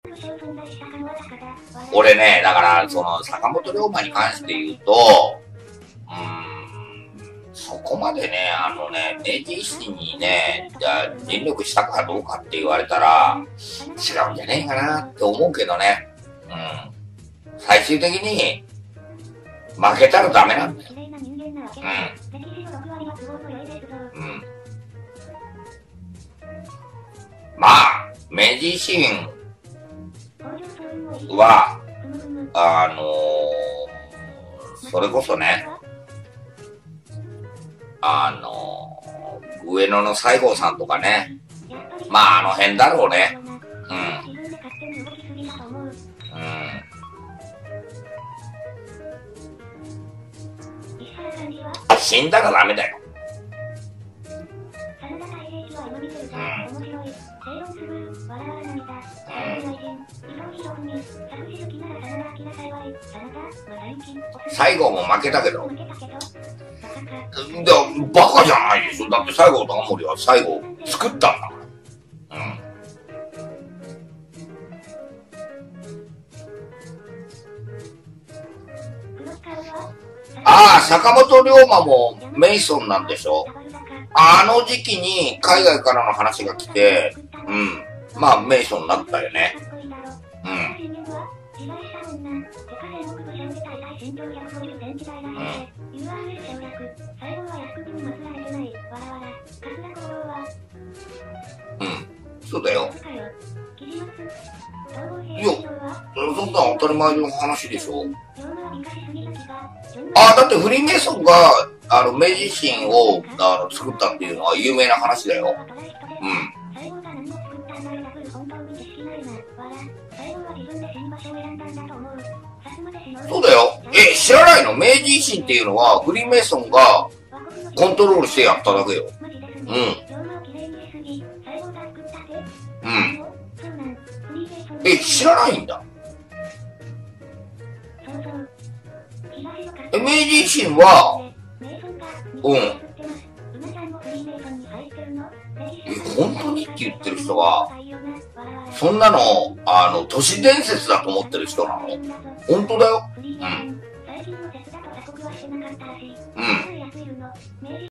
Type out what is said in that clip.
俺ね、だから、その、坂本龍馬に関して言うと、そこまでね、明治維新にね、じゃあ尽力したかどうかって言われたら、違うんじゃねえかなって思うけどね。最終的に、負けたらダメなんだよ。まあ、明治維新は、それこそね、上野の西郷さんとかね、まああの辺だろうね。死んだらダメだよ。西郷も負けたけど、バカじゃないでしょ。だって西郷隆盛は西郷作ったんだから。ああ、坂本龍馬もメイソンなんでしょ。あの時期に海外からの話が来て、まあメイソンになったよね。そうだよ。いや、そんな当たり前の話でしょ。だってフリーメイソンが、明治維新を作ったっていうのは有名な話だよ。そうだよ。知らないの？明治維新っていうのはフリーメイソンがコントロールしてやっただけよ。知らないんだ。明治維新は、本当にって言ってる人は、そんなの、都市伝説だと思ってる人なの？本当だよ。